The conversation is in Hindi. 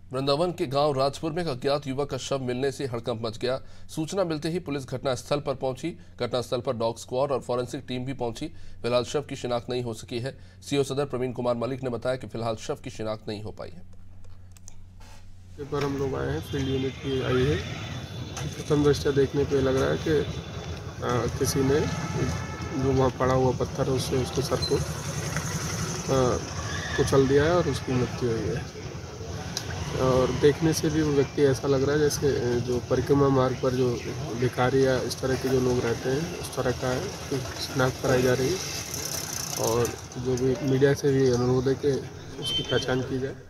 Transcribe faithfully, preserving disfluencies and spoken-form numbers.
वृंदावन के गांव राजपुर में एक अज्ञात युवक का शव मिलने से हड़कंप मच गया। सूचना मिलते ही पुलिस घटनास्थल पर पहुंची। घटनास्थल पर डॉग स्क्वाड और फॉरेंसिक टीम भी पहुंची। फिलहाल शव की शिनाख्त नहीं हो सकी है। सीओ सदर प्रवीण कुमार मलिक ने बताया कि फिलहाल शव की शिनाख्त नहीं हो पाई है। पर हम लोग आए हैं, फील्ड यूनिट की आई है। प्रथम दृष्टया देखने पे लग रहा है कि आ, किसी ने जो वहाँ पड़ा हुआ पत्थर है उससे उसके सर को कुचल दिया है और उसकी मृत्यु हुई है। और देखने से भी वो व्यक्ति ऐसा लग रहा है जैसे जो परिक्रमा मार्ग पर जो भिखारी या इस तरह के जो लोग रहते हैं उस तरह का है। शिनाख्त कराई जा रही है और जो भी मीडिया से भी अनुरोध है कि उसकी पहचान की जाए।